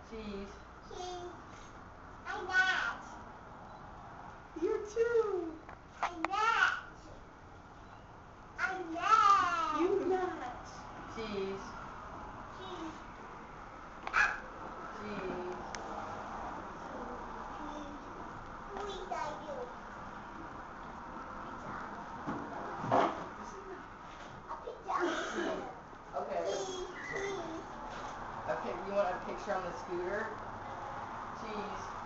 Cheese. Cheese. I'm that. You too. I'm that. I'm that. You not. Cheese. Cheese. Cheese. Cheese. I do. A pizza. Okay. Cheese. Cheese. Okay, you want a picture on the scooter? Cheese.